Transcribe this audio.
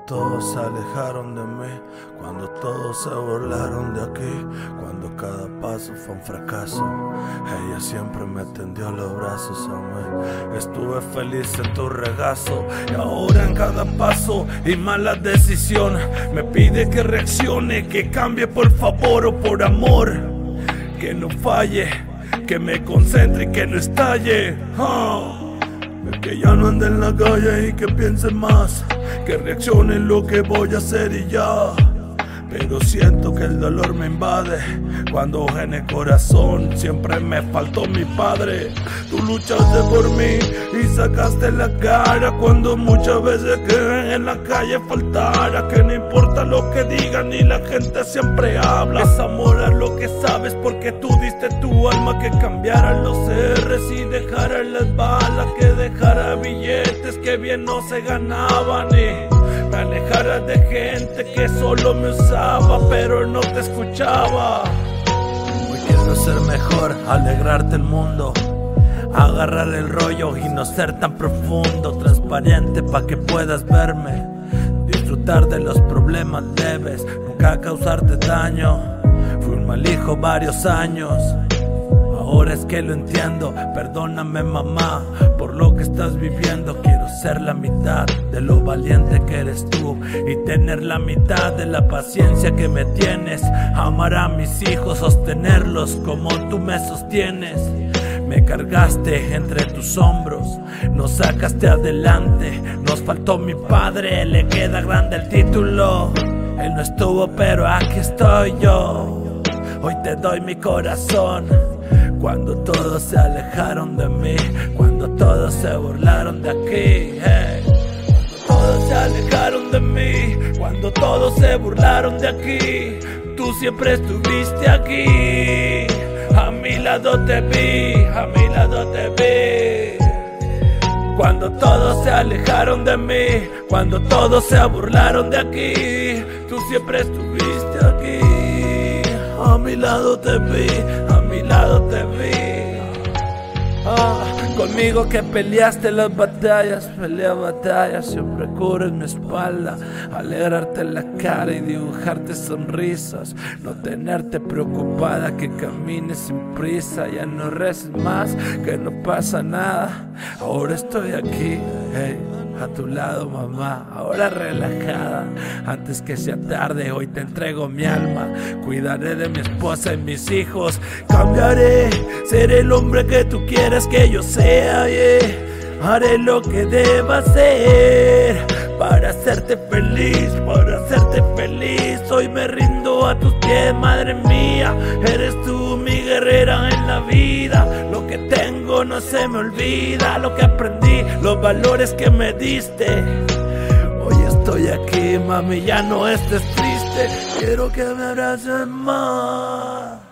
todos se alejaron de mí, cuando todos se burlaron de aquí, cuando cada paso fue un fracaso, ella siempre me tendió los brazos a mí. Estuve feliz en tu regazo y ahora en cada paso y mala decisión me pide que reaccione, que cambie por favor o por amor, que no falle, que me concentre y que no estalle. Que ya no ande en la calle y que piense más, que reaccione en lo que voy a hacer y ya. Pero siento que el dolor me invade cuando en el corazón siempre me faltó mi padre. Tú luchaste por mí y sacaste la cara cuando muchas veces que en la calle faltara. Que no importa lo que digan y la gente siempre habla. Es amor a lo que sabes porque tú diste tu alma. Que cambiaran los R's y dejaran las balas, que dejara billetes que bien no se ganaban y me alejara de gente que solo me usaba pero no te escuchaba. Hoy quiero ser mejor, alegrarte el mundo, agarrar el rollo y no ser tan profundo, transparente pa' que puedas verme, disfrutar de los problemas leves, nunca causarte daño. Fui un mal hijo varios años, ahora es que lo entiendo. Perdóname mamá por lo que estás viviendo. Quiero ser la mitad de lo valiente que eres tú y tener la mitad de la paciencia que me tienes. Amar a mis hijos, sostenerlos como tú me sostienes. Me cargaste entre tus hombros, nos sacaste adelante. Nos faltó mi padre, le queda grande el título. Él no estuvo pero aquí estoy yo. Hoy te doy mi corazón. Cuando todos se alejaron de mí, cuando todos se burlaron de aquí, hey. Cuando todos se alejaron de mí, cuando todos se burlaron de aquí, tú siempre estuviste aquí. A mi lado te vi, a mi lado te vi. Cuando todos se alejaron de mí, cuando todos se burlaron de aquí, tú siempre estuviste aquí. A mi lado te vi, a mi lado te vi. Conmigo que peleaste las batallas, pelea batallas, siempre cubres mi espalda, alegrarte la cara y dibujarte sonrisas, no tenerte preocupada, que camines sin prisa, ya no reces más, que no pasa nada. Ahora estoy aquí, hey, a tu lado mamá, ahora relajada, antes que sea tarde. Hoy te entrego mi alma, cuidaré de mi esposa y mis hijos, cambiaré, seré el hombre que tú quieras que yo sea, yeah. Haré lo que deba hacer para hacerte feliz, para hacerte feliz. Hoy me rindo a tus pies, madre mía, eres tú mi guerrera en la vida. Lo que tengo no se me olvida, lo que aprendí, los valores que me diste. Hoy estoy aquí, mami, ya no estés triste, quiero que me abraces más.